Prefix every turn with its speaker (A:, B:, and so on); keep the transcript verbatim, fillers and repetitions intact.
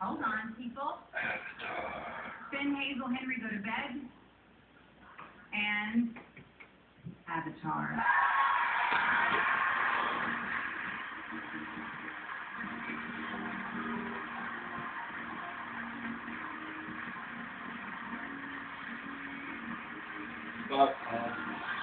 A: Hold on, people. Finn, Hazel, Henry, go to bed. And Avatar.
B: But, uh,